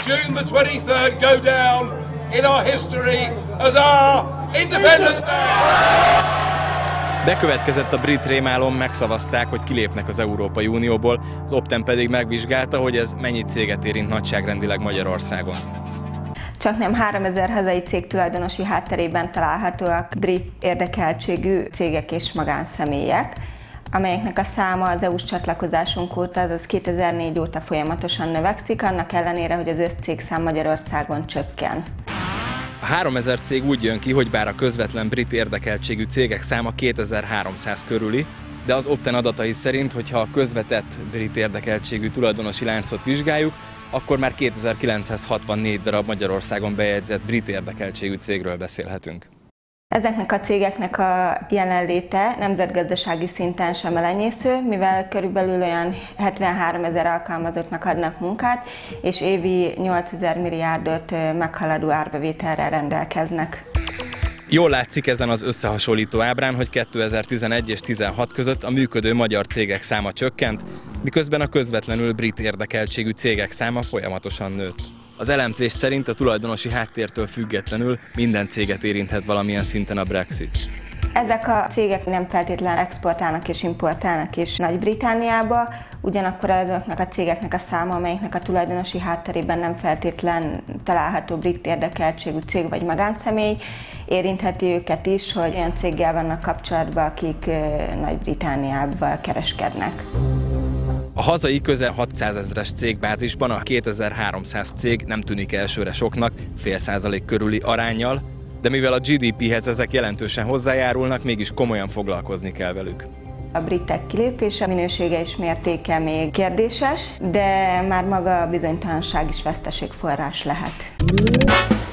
June the 23rd go down in our history as our Independence Day. Bekövetkezett a brit rémálom, megszavazták, hogy kilépnek az Európai Unióból, az Opten pedig megvizsgálta, hogy ez mennyi céget érint nagyságrendileg Magyarországon. Csaknem 3000 hazai cég tulajdonosi hátterében találhatóak brit érdekeltségű cégek és magánszemélyek, amelyeknek a száma az EU-s csatlakozásunk óta, azaz 2004 óta folyamatosan növekszik, annak ellenére, hogy az összcégszám Magyarországon csökken. A 3000 cég úgy jön ki, hogy bár a közvetlen brit érdekeltségű cégek száma 2300 körüli, de az Opten adatai szerint, hogyha a közvetett brit érdekeltségű tulajdonosi láncot vizsgáljuk, akkor már 2964 darab Magyarországon bejegyzett brit érdekeltségű cégről beszélhetünk. Ezeknek a cégeknek a jelenléte nemzetgazdasági szinten sem elenyésző, mivel körülbelül olyan 73 000 alkalmazottnak adnak munkát, és évi 8000 milliárdot meghaladó árbevételrel rendelkeznek. Jól látszik ezen az összehasonlító ábrán, hogy 2011 és 2016 között a működő magyar cégek száma csökkent, miközben a közvetlenül brit érdekeltségű cégek száma folyamatosan nőtt. Az elemzés szerint a tulajdonosi háttértől függetlenül minden céget érinthet valamilyen szinten a Brexit. Ezek a cégek nem feltétlenül exportálnak és importálnak is Nagy-Britanniába, ugyanakkor azoknak a cégeknek a száma, amelyeknek a tulajdonosi hátterében nem feltétlen található brit érdekeltségű cég vagy magánszemély, érintheti őket is, hogy olyan céggel vannak kapcsolatban, akik Nagy-Britanniával kereskednek. A hazai közel 600 000-es cégbázisban a 2300 cég nem tűnik elsőre soknak, fél százalék körüli aránnyal, de mivel a GDP-hez ezek jelentősen hozzájárulnak, mégis komolyan foglalkozni kell velük. A britek kilépése minősége és mértéke még kérdéses, de már maga a bizonytalanság is veszteségforrás lehet.